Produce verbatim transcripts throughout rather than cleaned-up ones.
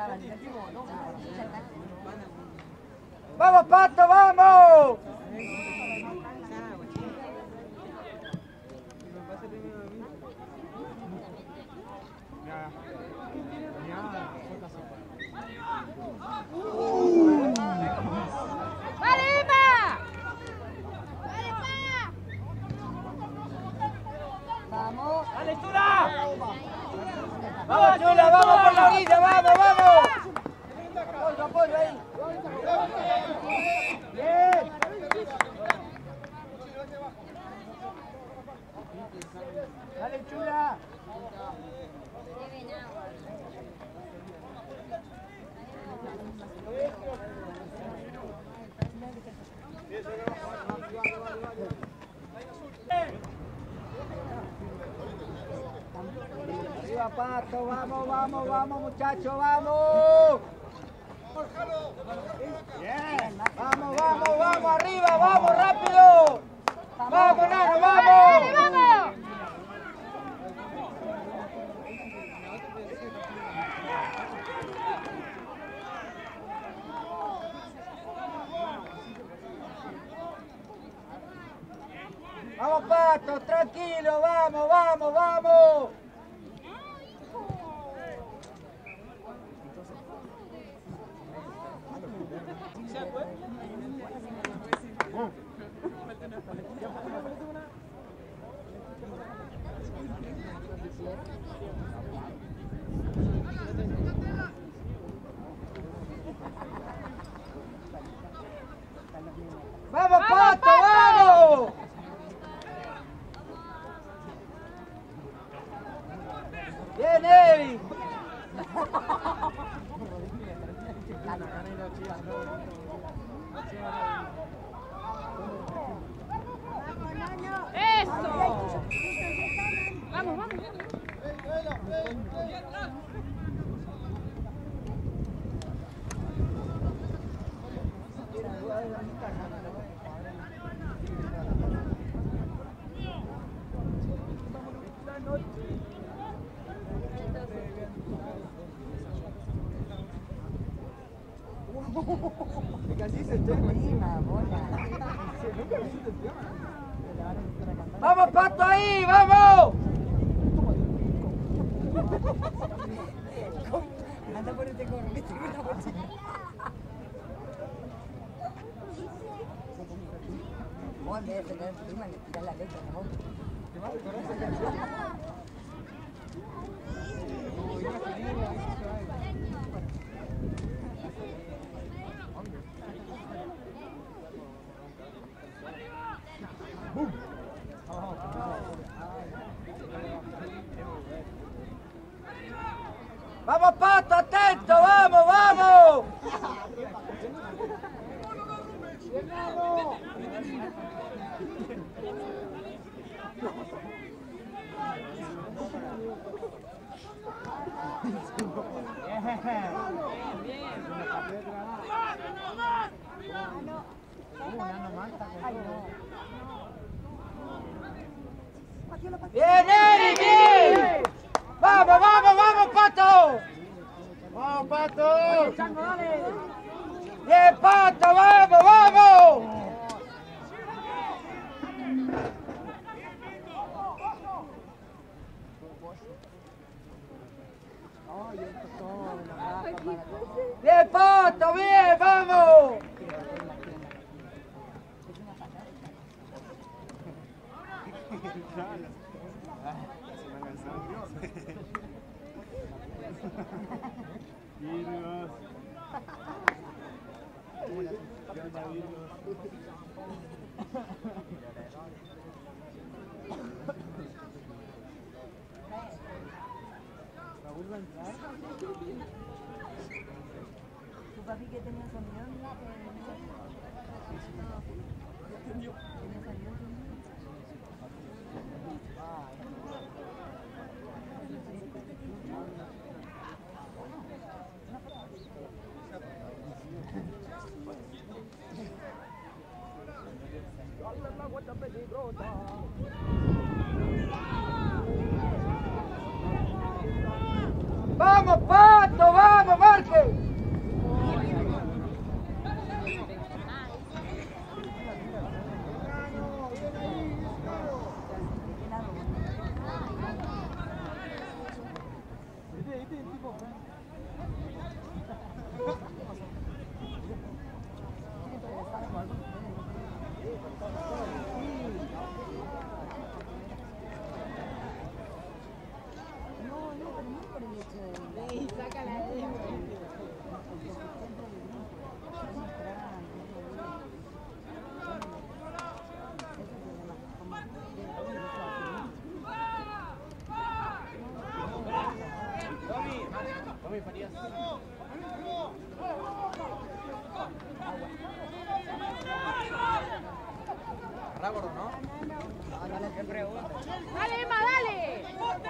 ¡Vamos, Pato, vamos! ¡Vamos! ¡Dale, Chula! ¡Vamos, Chula! ¡Vamos por la orilla! ¡Vamos, vamos! ¡Apoyo, apoyo ahí! ¡Bien! ¡Dale, Chula! Arriba, Pato, vamos, vamos, vamos, muchachos, vamos. Bien. Vamos, vamos, vamos, arriba, vamos, rápido. Vamos, Nano, vamos. ¡Vamos! Vamos, Pato, tranquilo, vamos, vamos, vamos. ¡Vamos, Pato, vamos! ¡Bien, Evi! ¡Eso! ¡Vamos, vamos! ¡Vamos, Pato, ahí! ¡Vamos! Anda por este corro, viste que una bolsita. Vos en vez de tener prima le tirás la leche a vos. ¡Vamos, Pato, atento! ¡Vamos, vamos! ¡Bien, Eri, bien! ¡Vamos, vamos, vamos, Pato! ¡Vamos, Pato! ¡Bien, Pato, vamos, vamos! ¡Bien, Pato, bien, vamos! Virgos. ¿Qué onda, Virgos? ¿Raúl va a entrar? ¿Tu papi que tenía sonido? ¿Tenía sonido? ¡Vamos, Pato! ¡Vamos, Marque! Rápido, ¿no? Dale, Emma, dale.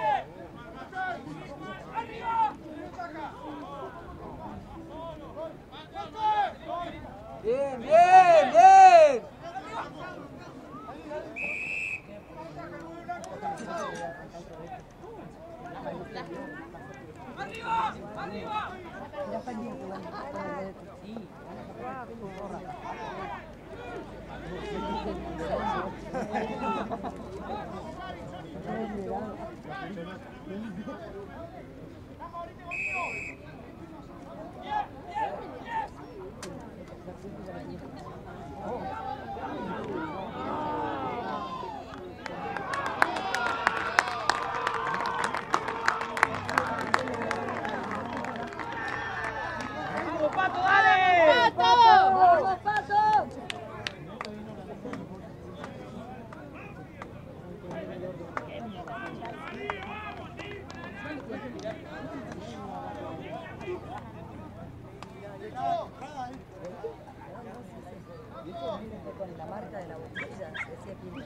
Bien, bien, bien. ¡Arriba! ¡Arriba! Ya está bien, que van a poner sí. ¡Pato, dale! ¡Pato! ¡Vamos, Pato! Con la marca de la botella, decía que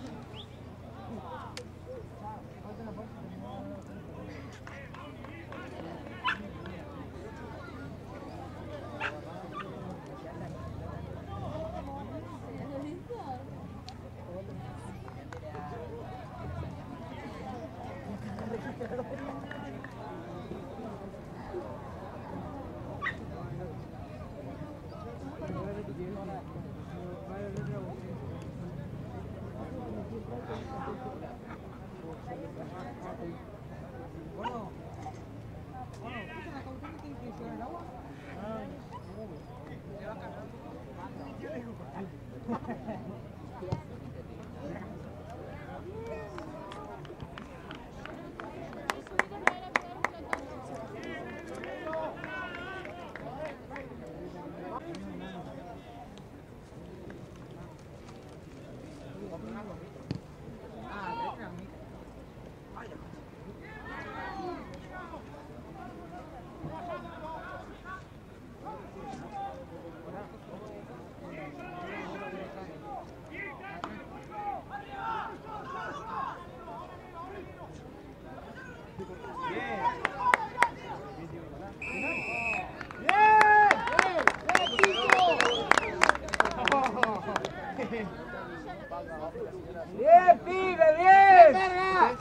¡Bien, pibe, bien! ¡Verga!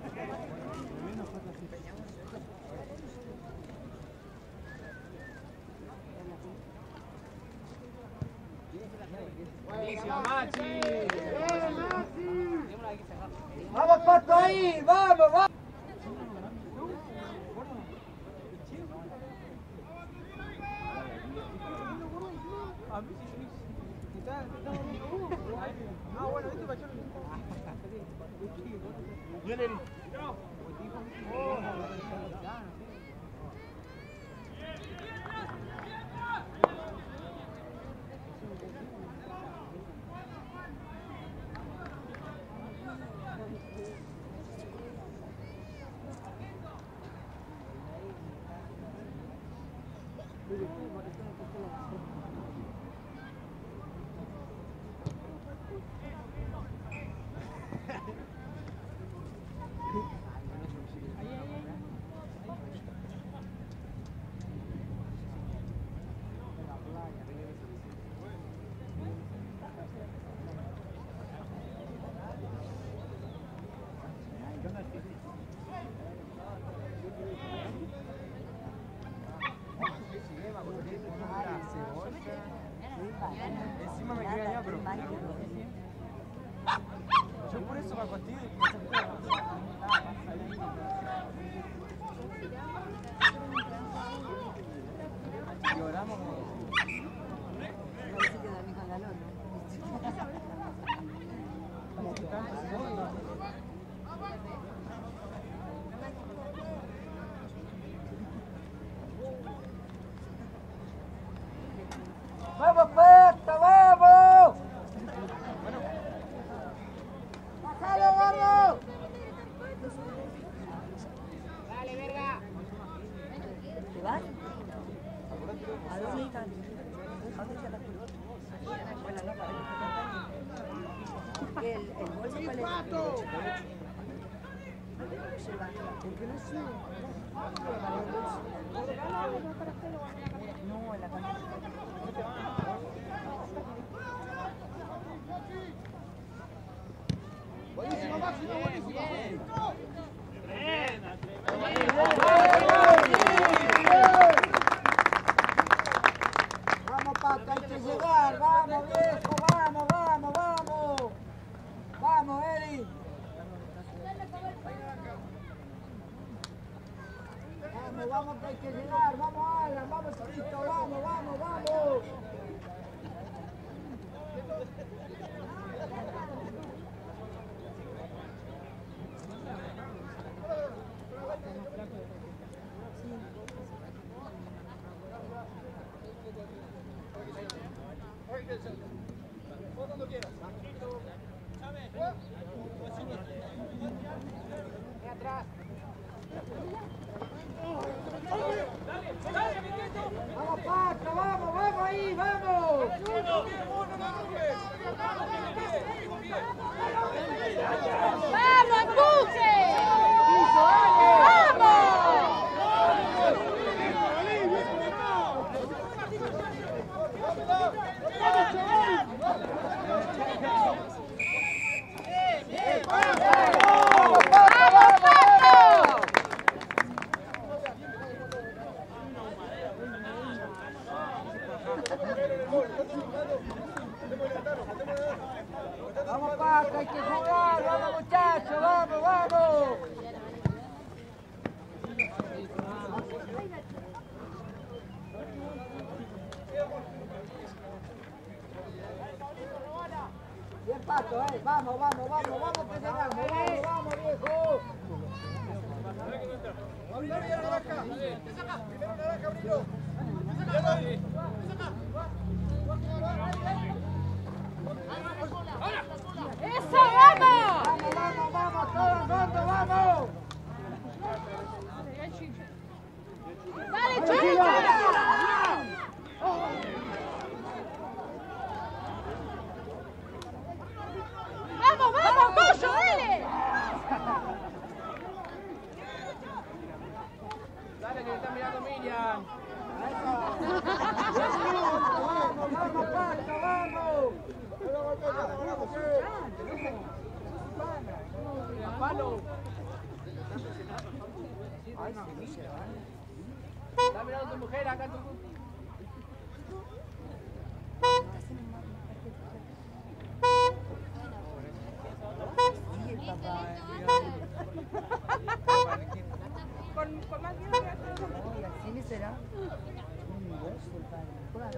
Buenísimo, Machi. ¡Vamos, Pato, ahí! ¡Vamos, vamos! Ah, bueno, esto para yo. Viene el. Encima me quedé allá, pero yo por eso me acosté. Lloramos. parece que dormí con la lona. ¡Vamos, Pato, vamos! ¡Bájalo, gordo! Dale, verga. ¿Te vas? lleva? Porque no sube. No, la camioneta. Buenísimo, Máximo, buenísimo. Vamos, Pato, hay que llegar. Vamos, viejo, vamos, vamos, vamos. Vamos, Eri. Vamos, vamos, que hay que llegar. Vamos, Alan, vamos, Cristo, vamos, vamos, vamos. Cuando quieras. Atrás. Vamos, Paco, vamos, vamos ahí, vamos. ¡Vamos, empuje! Vamos, Paco, hay que jugar, vamos, muchachos, vamos, vamos. Bien, Pato, eh. Vamos, vamos, vamos, vamos, que llegamos. Vamos, vamos, viejo. Primero naranja. Primero naranja, abrilo. ¡Eso, vamos! Vamos, vamos, vamos, todo el mundo, vamos. ¡Dale, Chula! ¡Vamos, vamos, Pollo, dale! Dale, que le está mirando Miriam. Vamos, vamos, Pato, vamos. Palo. Está mirando tu mujer acá. Tu... Con, con más bien. ¿Quién será? Un dos, el padre. Cuatro.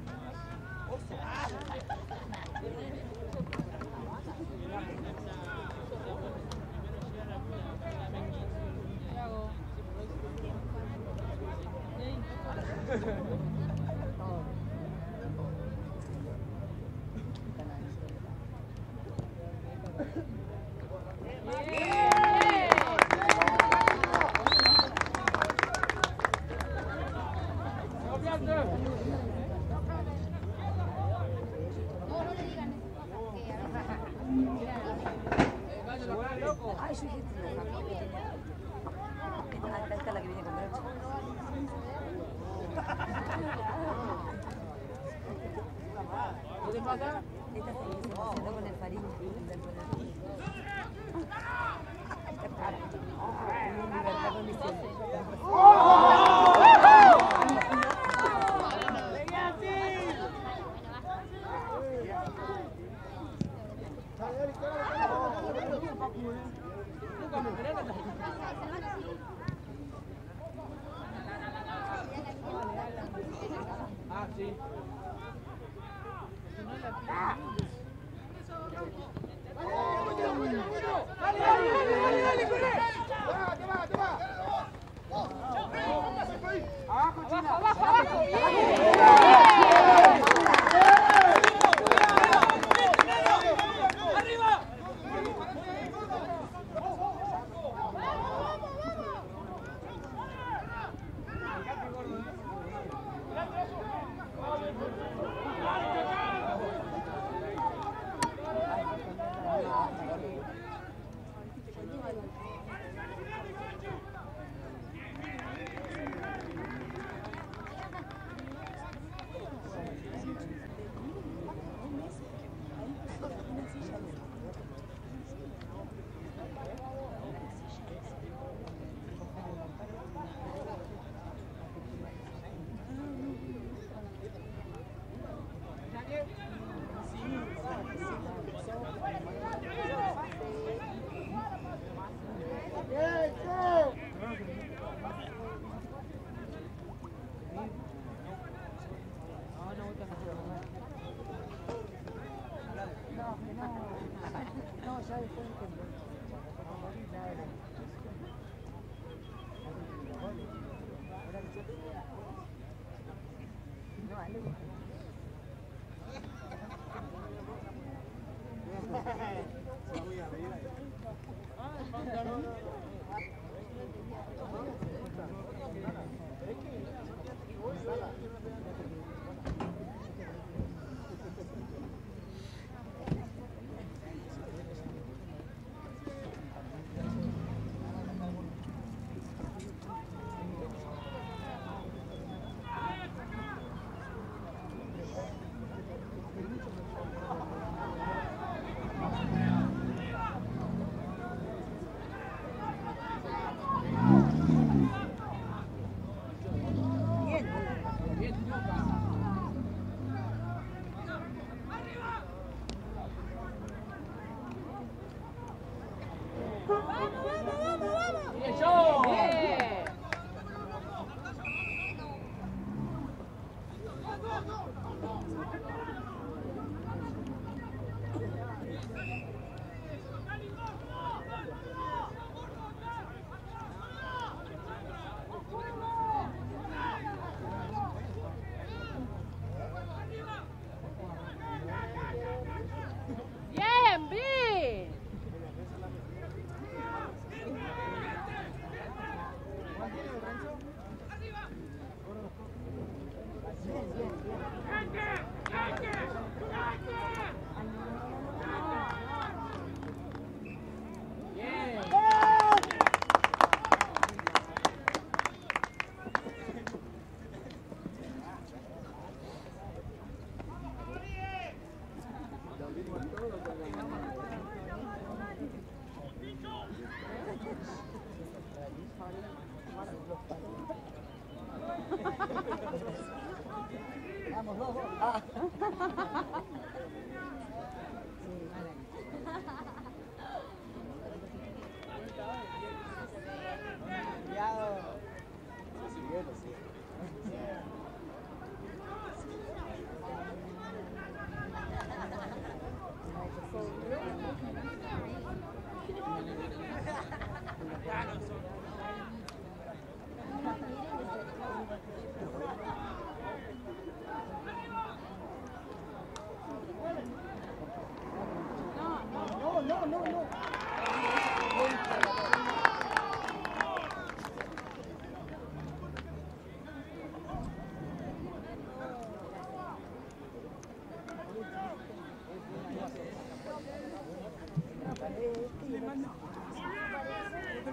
Ay, soy gente loca. Esta es la que viene con broche. ¿Qué te pasa? Esta se me emocionó con el fariño. Esta cara. En libertad condicional. Ah, sí. Abajo, abajo, abajo. ¡Arriba!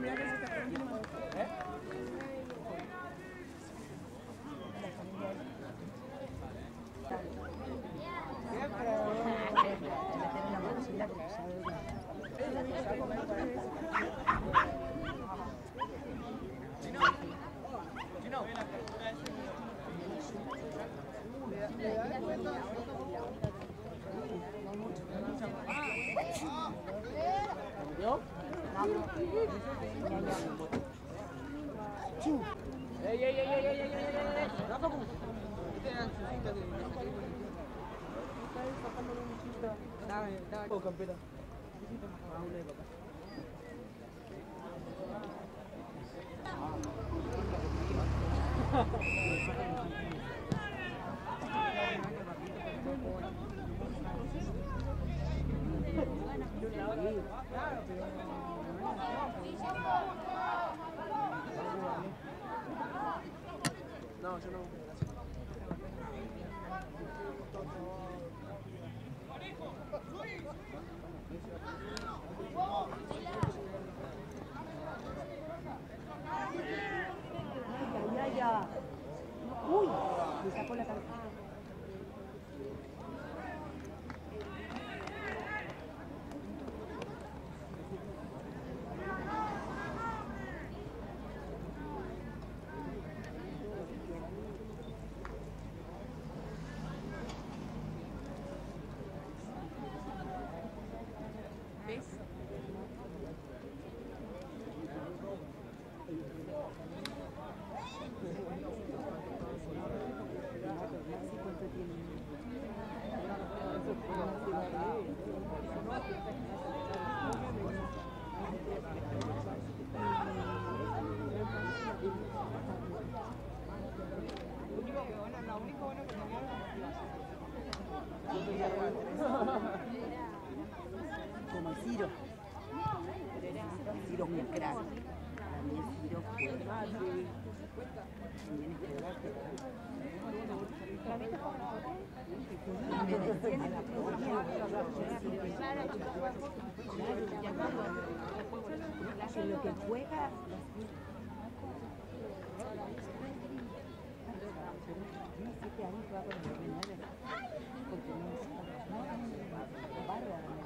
¡Ey, ey, ey, ey, ey, ey, ey, ey! Oh, campera. No, yo no. Ya, ya. Uy, me sacó la cabeza. ¿Ves? Como el Ciro. Ciro es un crack. Para mí el Ciro fue también es lo que juega. diecisiete años que va con el nueve porque no bárbaro.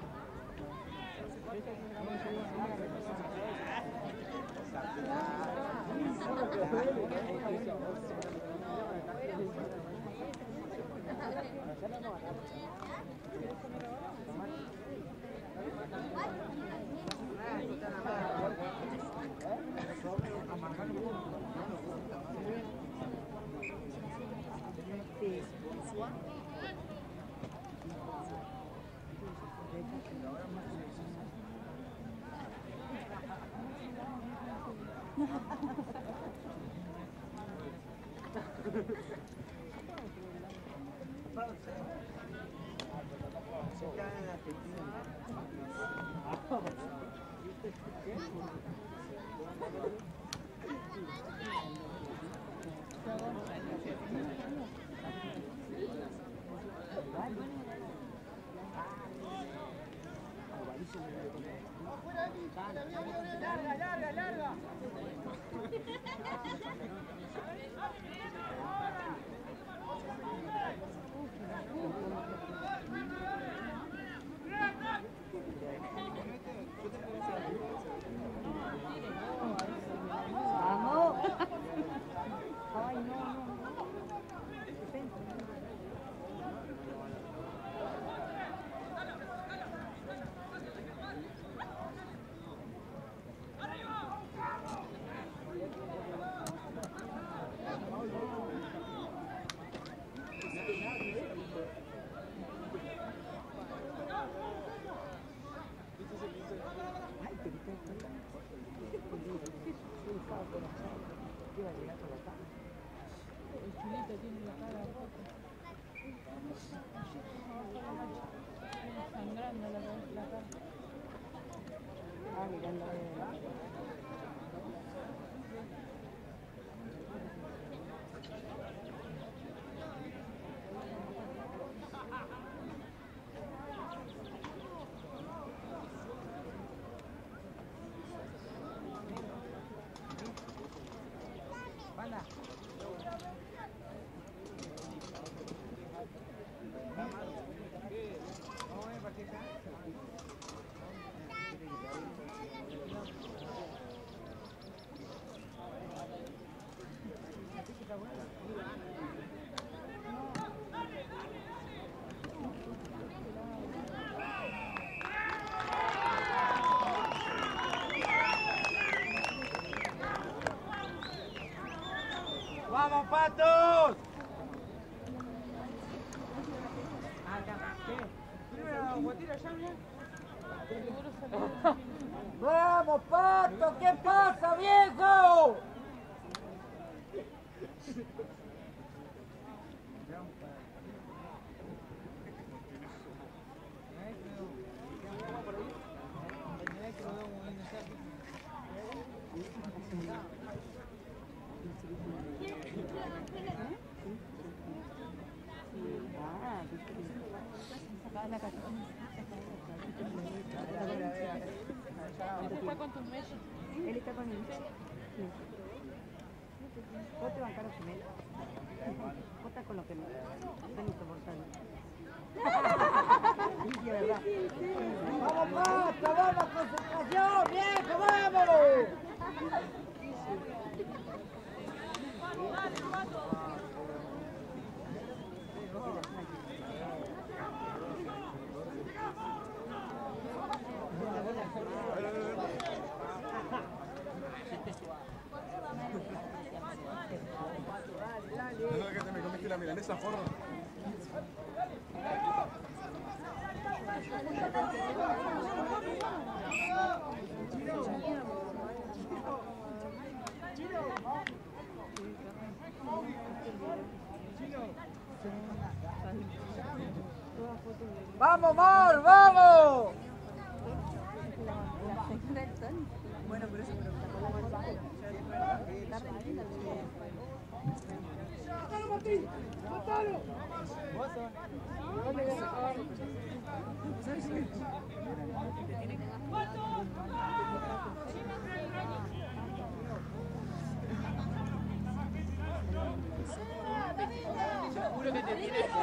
Larga, larga, larga. Vamos. Ay, no, no. El chulito tiene la cara rota. Sangrando la, la cara. Ah, mirando. ¡Patos! ¡Vamos, Pato! ¿Qué pasa, viejo? Está con tus meses. Él está con el... ¿Vos te bancaron con él? ¿Vos estás con lo que no? Son insoportables. Sí, de verdad. ¡Vamos, Pato! ¡Vamos, concentración! ¡Viejo, vamos! ¿No es que te me comiste la milanesa, forra? ¡Vamos, Mar! ¡Vamos! Bueno, pero eso me lo Seguro que te tiene que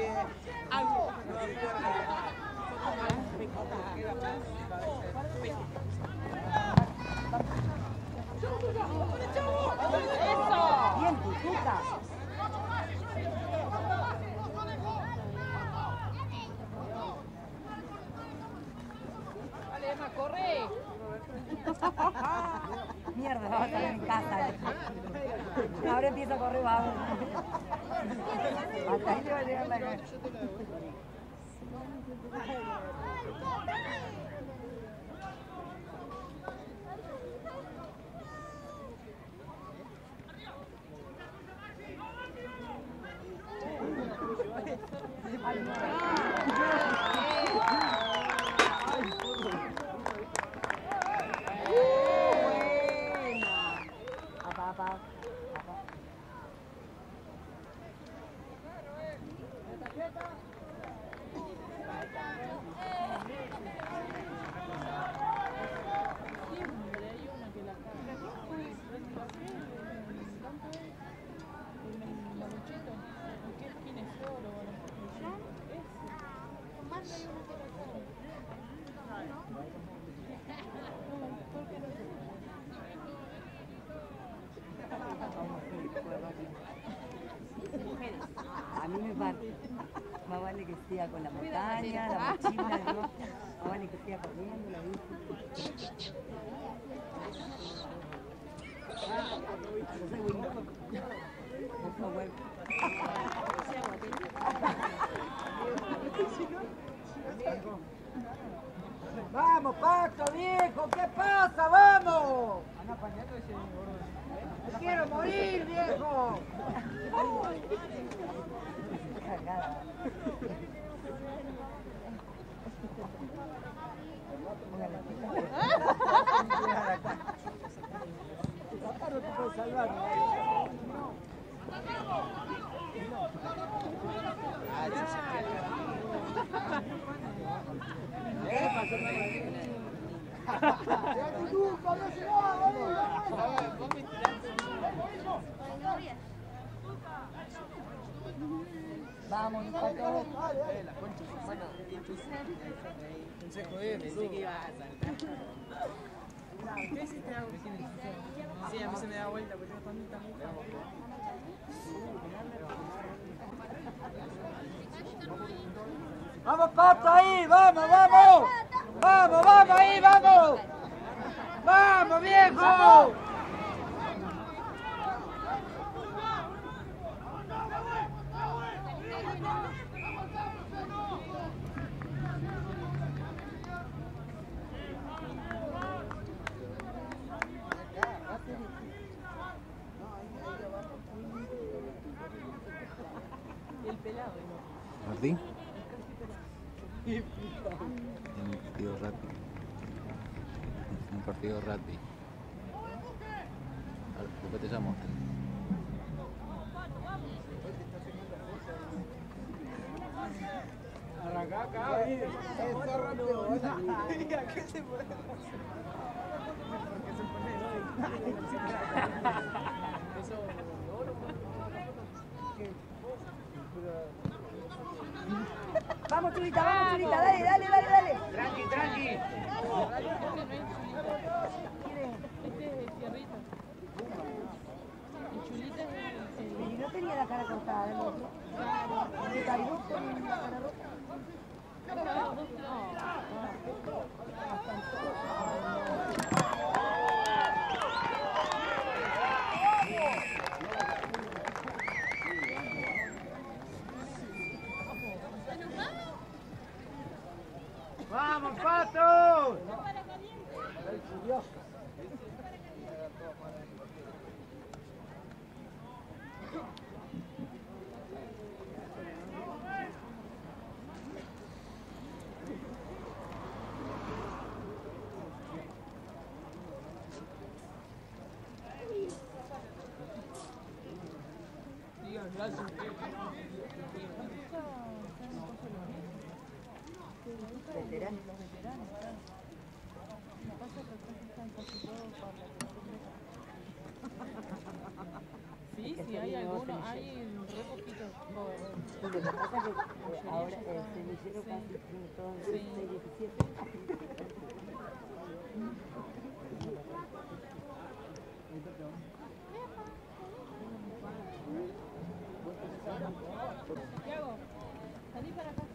bien, Tutuca. Vale, Emma, corre. Mierda, va a estar en casa. Ahora empieza a correr, va a ver. Hasta ahí le va a llegar la cara. A mí me parte. Más vale que siga con la montaña, la mochila, ¿no? Más vale que siga corriendo, la bici. Yo soy muy loco. Ojo, bueno. ¡Vamos, Pato, viejo! ¿Qué pasa? ¡Vamos! ¡Me quiero morir, viejo! Cagada. Papá no te puede salvar. Vamos, Pato. Pensé que iba a saltar. ¿Qué hiciste algo? Sí, a mí se me da vuelta porque tengo tanta mujer. ¡Vamos, Pato, ahí! ¡Vamos, vamos! ¡Vamos, vamos, ahí, vamos! ¡Vamos, viejo! Martín. En un partido rápido. En un partido rápido. Después te llamo. Arrancá acá, vení. Está rápido. Mira, ¿qué se puede? Porque se pone eso. Vamos, Chulita, vamos, Chulita, dale, dale, dale, dale. Tranqui, tranqui. Este es el fierrito. El chulita es el... Y no tenía la cara cortada, el otro. Claro. ¿Se cayó con la cara rota? ¡Vamos, Pato! Veterano. Sí, sí, hay algunos, hay re poquitos jóvenes. Lo que pasa es que ahora el semillero casi tiene todos dieciséis, diecisiete. Santiago, salí para acá.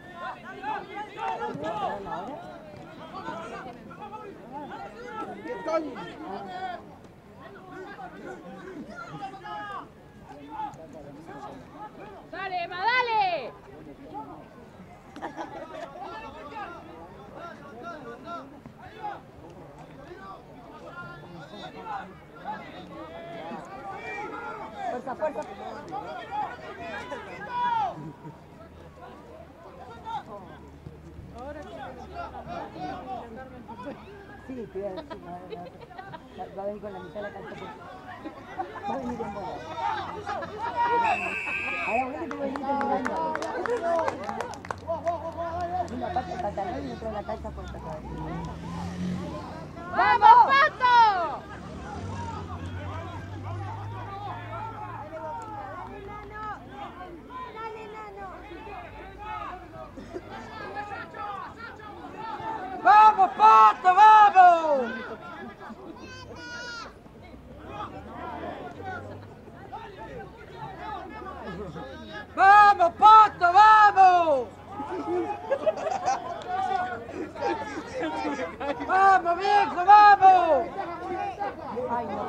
¡Dale, Emma, dale! Fuerza, fuerza. Ahora que Sí, te voy a decir, va, va, va a venir con la mitad de la cancha. Va a venir en bola. Ahora voy a que te voy a venir terminando. Una parte del pantalón y otra de la calza por acá. ¡Vamos, Pato! ¡Vamos, Pato, vamos! ¡Vamos, Pato, vamos! ¡Vamos, viejo, vamos! Ay, no,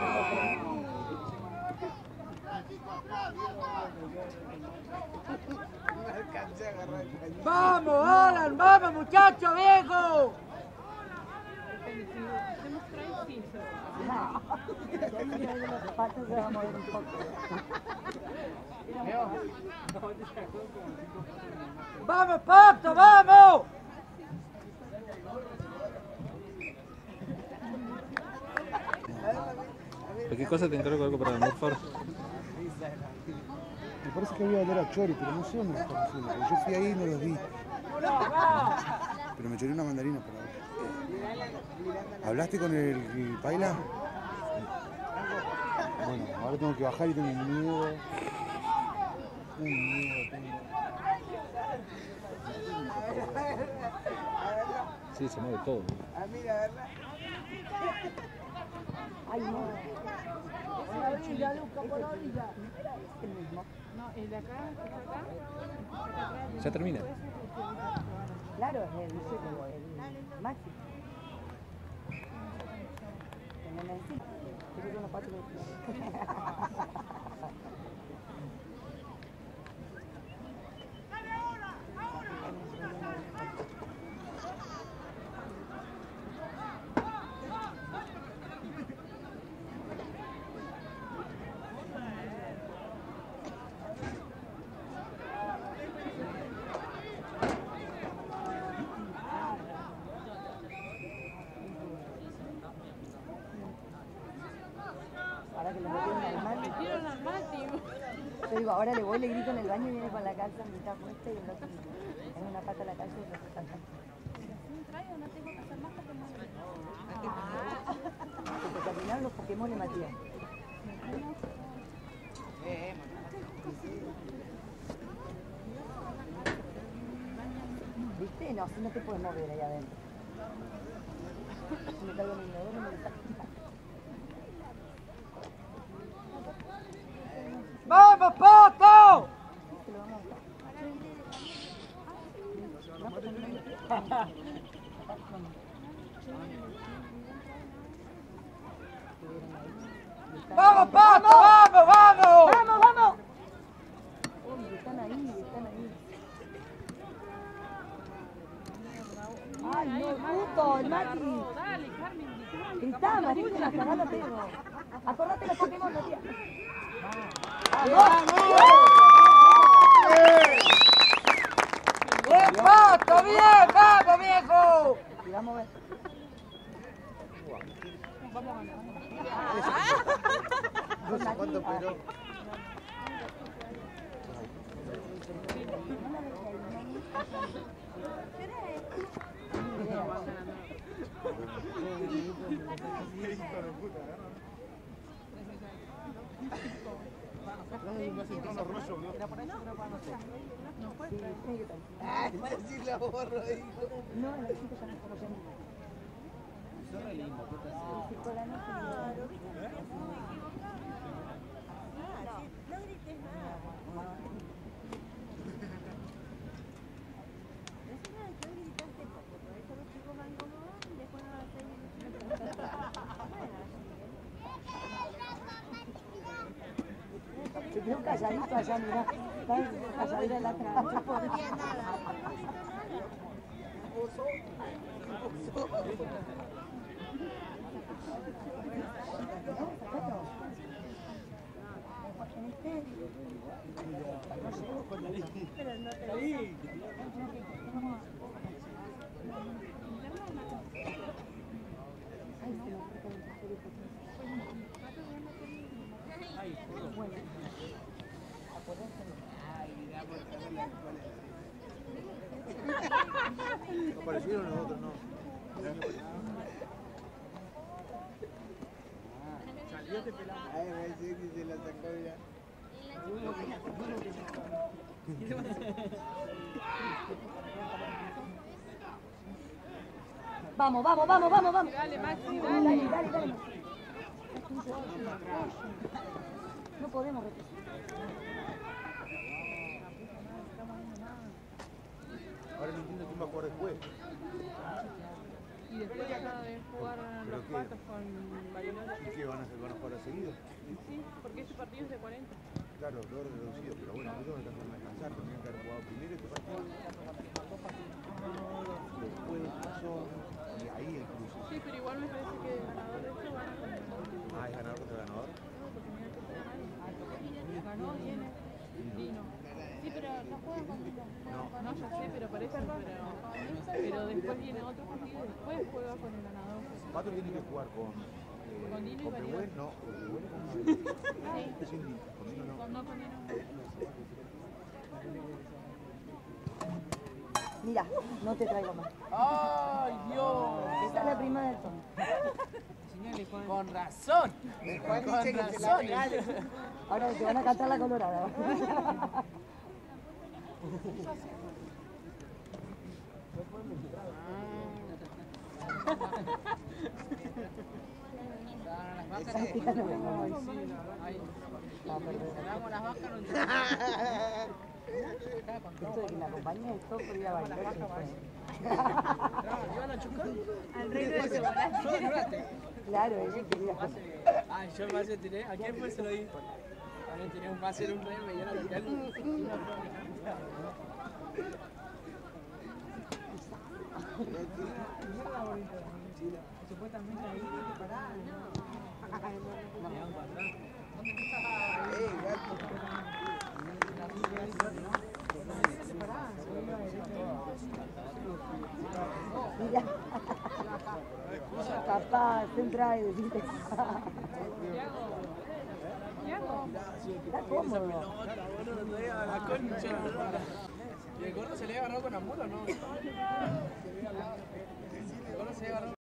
¡Vamos, Alan! ¡Vamos, muchacho, viejo! los zapatos se van a mover un poco. ¡Vamos, Pato, vamos! ¿Cualquier cosa te encargo algo para almorzar? Por Me parece que había olor a chori, pero no sé dónde está Rosula, porque yo fui ahí y no los vi. Pero me choré una mandarina para ver. ¿Hablaste con el, el Paila? Bueno, ahora tengo que bajar y tengo miedo. Tengo miedo, tengo... Sí, se mueve todo. Ay, no. Por la orilla, Luca, por la orilla. El mismo. No, el de acá, el de acá. Ya termina. Claro, es el, el máximo. Teneme encima. Quiero que unos cuatro. Yo digo, ahora le voy, le grito en el baño y viene con la calza mitad puesta y el otro en una pata a la calle y el otro salta. Se terminaron los Pokémon de Matías. ¿Viste? No, si no te puedes mover ahí adentro. Si me caigo en el inodoro no me lo saco. ¡Vamos, Pato! ¡Vamos, Pato! ¡Vamos, vamos! ¡Vamos, vamos! Uy, están ahí, están ahí. ¡Ay, no, puto! ¡El Mati! Dale, Carmen. Gritá, María, cagá la pego. Acordate los Pokémon, Matías. ¡Bien, Pato! ¡Bien! ¡Vamos, viejo! Y vamos a ver. No sé cuánto, pero... ¡Ah, sí la borro ahí! No, el chico ya no está cogiendo. Sí, por la noche. No grites más. Decime que hoy gritaste poco, por eso los chicos van como van y después no van a Se quedó calladito allá, mirá. Está calladito en la atrás. No podía nada. Pero no te ¿Aparecieron los otros? No. Salió este pelado. Ay, me dice que se la sacó ya. Vamos, vamos, vamos, vamos, vamos. Dale, Maxi, Dale, dale. dale, dale. No podemos repetir. Ahora no entiendo quién va a jugar después. Y después acá de jugar los qué? patos con Bayoneta. ¿Y qué van a hacer? ¿Van a jugar a seguido? Sí, porque ese partido es de cuarenta. Claro, todo reducido, pero bueno, ellos no están para descansar, tenían que haber jugado primero este partido. Después pasó, y ahí el cruce. Sí, pero igual me parece que el ganador de esto gana con el Ah, ¿es ganador contra ganador? porque mira que juega mal. Ganó, viene, vino. Sí, pero no juega con No. No, ya sé, pero parece, pero, pero después viene otro partido y después juega con el ganador. Pato tiene que jugar con... Eh, Con Dino y con Mariano. Pehuen, no, con Pehuen y con Mariano. Sin Dino, con Dino no. Con, no, con Dino. Mira, no te traigo más. ¡Ay, Dios! Esta es la prima del Tom. Con razón. Juan Con dice que se la razón. regale. Ahora te van a cantar la colorada. Esa tía no me mueve. No, perdón. Damos las vacas, no Esto de que me acompañe el top por ir a bailar. se fue. ¿Iban a chocar? al reino de chocolate. Yo duraste. Claro, ella quería. Ay, yo el pase tiré. ¿A quién fue? Se lo di. También tenía un pase, era un rey, me dio la local. Supuestamente ahí tiene que parar. Eh, gato. Mira. Papá, entra y decirte. Tiago. Tiago. Está cómodo. La concha. ¿Y el gordo se le había agarrado con amor o no? El gordo se había agarrado